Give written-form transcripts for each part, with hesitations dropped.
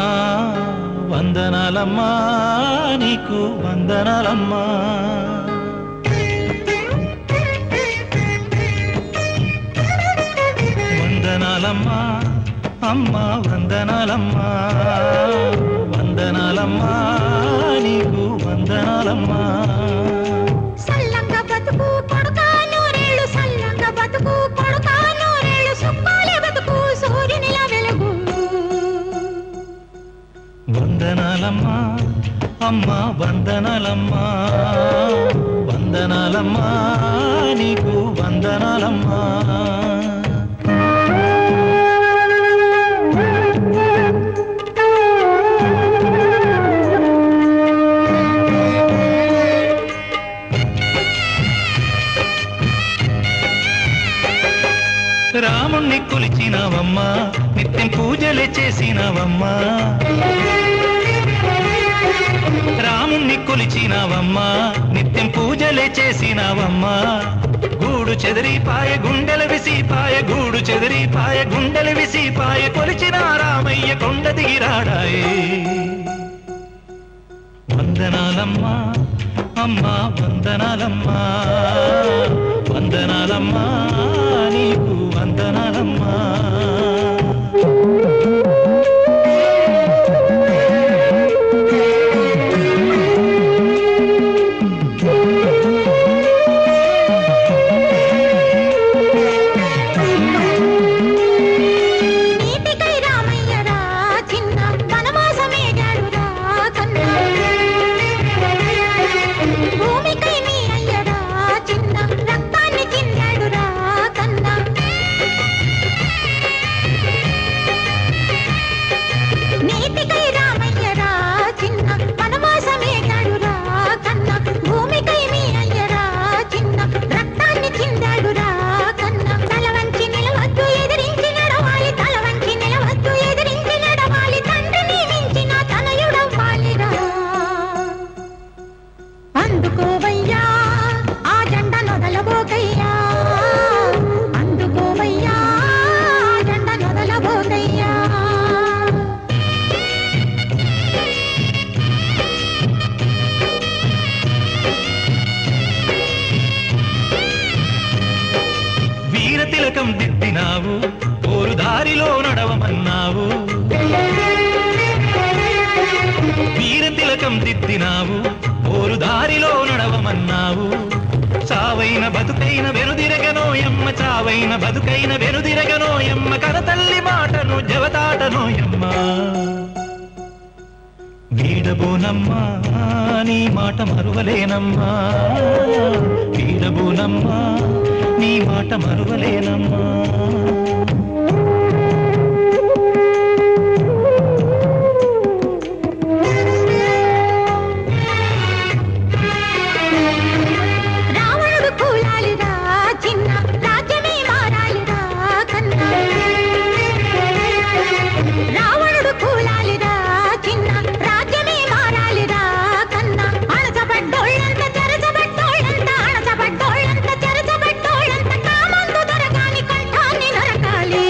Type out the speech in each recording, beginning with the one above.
వందనాలమ్మా నీకు వందనాలమ్మా వందనాలమ్మా అమ్మా వందనాలమ్మా వందనాలమ్మా నీకు వందనాలమ్మా సల్లంగా బతుకు కొడుకా నూరేళ్ళు సల్లంగా బతుకు కొడుకా నూరేళ్ళు సుక్కాలే బతుకు సూర్యునిలా వెలుగు వందనాలమ్మా అమ్మా వందనాలమ్మా వందనాలమ్మా నీకు వందనాలమ్మా రాముణ్ణి కొలిచినవమ్మా నిత్యం పూజలే చేసినవమ్మా రాముణ్ణి కొలిచినవమ్మా నిత్యం పూజలే చేసినవమ్మా గూడు చెదిరిపాయ గుండెల విసిపాయ గూడు చెదిరిపాయ గుండెల విసిపాయ కొలిచిన రామయ్య కొండ దిగిరాడాయే వందనాలమ్మా అమ్మా వందనాలమ్మా వందనాలమ్మా నీకు వందనాలమ్మా తిలకం దిద్దినావు ఓరు దారిలో నడవమన్నావు వీర తిలకం దిద్దినావు ఓరు దారిలో నడవమన్నావు చావైన బతుకైన వెనుదిరగనోయమ్మ చావైన బతుకైన వెనుదిరగనోయమ్మ కరతల్లి మాటను జవతాటనోయమ్మ వీడబోనమ్మా నీ మాట మరువలేనమ్మా వీడబోనమ్మా నీ మాట మరువలేనమ్మా రావణుడు కూలాలిరా చిన్న రాజ్యమే మారాలిరా కన్నా రావణుడు కూలాలిరా చిన్న రాజ్యమే మారాలిరా కన్నా అణచబడ్డోళ్ళంత చెరచబడ్డోళ్ళంత అణచబడ్డోళ్ళంత చెరచబడ్డోళ్ళంత కామందు దొరగాని కంఠాన్ని నరకాలి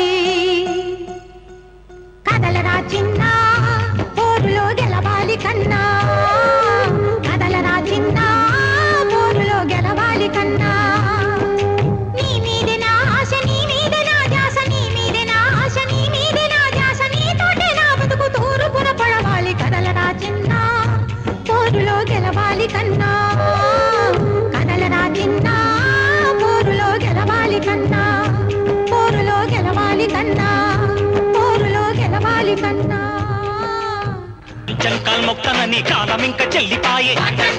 కదలరా చిన్న పోరులో గెలవాలి కన్నా కదలరా చిన్న పోరులో గెలవాలి కన్నా నీ మీదే నా ఆశ నీ మీదే నా ధ్యాస నీ మీదే నా ఆశ నీ మీదే నా ధ్యాస నీతోటే నా బతుకు తూరుపున పడవాలి కదలరా చిన్న పోరులో గెలవాలి కన్నా కదలరా చిన్న పోరులో గెలవాలి కన్నా పోరులో గెలవాలి కన్నా పోరులో గెలవాలి కన్నా చంకాల్ మొక్కనని కాలమింక చెల్లిపాయే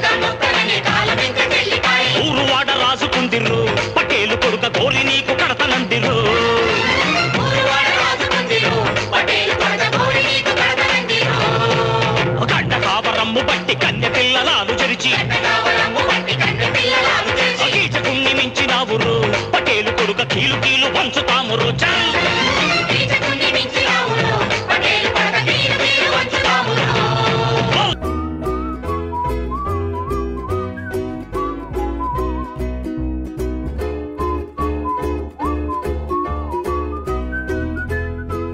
ఊరు వాడ రాసుకుందిర్రు పటేలు కొడుక కోరి నీకు కడతనందిర్రు గడ్డ కావరమ్ము బట్టి కన్నె పిల్లలాలు చెరిచి కీచకుణ్ణి మించినావురు పటేలు కొడుక కీలు కీలు పంచుతాము రోజా